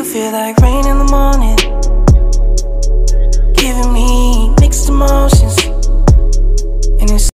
feel like rain in the morning, giving me mixed emotions.